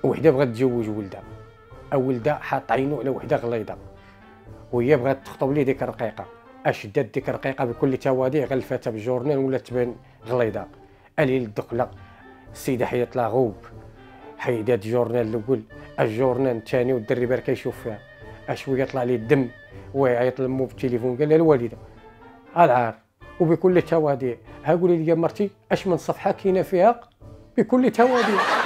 وحده بغات تزوج ولدها، ولدها حاط عينو على وحده غليظه، وهي بغات تخطب ليه ديك الرقيقه. دات ديك الرقيقه بكل تواضع غلفاتها بالجورنال ولات تبان غليظه. الليل الدخله السيده حيدت لها غوب، حيدات الجورنال الاول، الجورنال الثاني، والدري بار كيشوف فيها. شويه طلع ليه الدم ويعيط لمو بالتليفون، قال لها الوالده العار وبكل تواضع، ها قولي لي مرتي اش من صفحه كاينه فيها بكل تواضع.